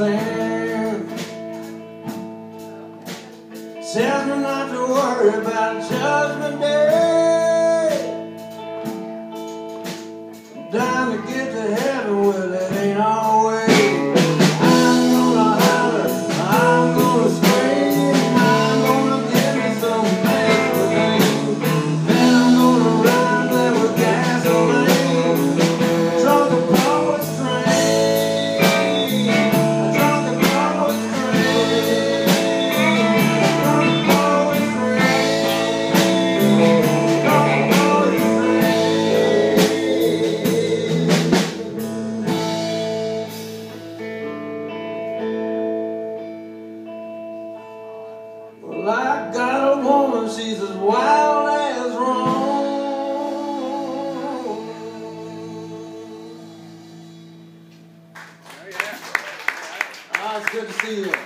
sand. Tells me not to worry about Judgment Day. Down to get to heaven, well, it ain't always. I'm gonna holler, I'm gonna scream, I'm gonna give me some Vaseline. Then I'm gonna ride there with gasoline. Drunk a poet's train. Drunk a poet's train. Drunk a poet's train. Drunk a poet's train. Well, I got a woman, she's as wild as Rome. Oh, it's good to see you.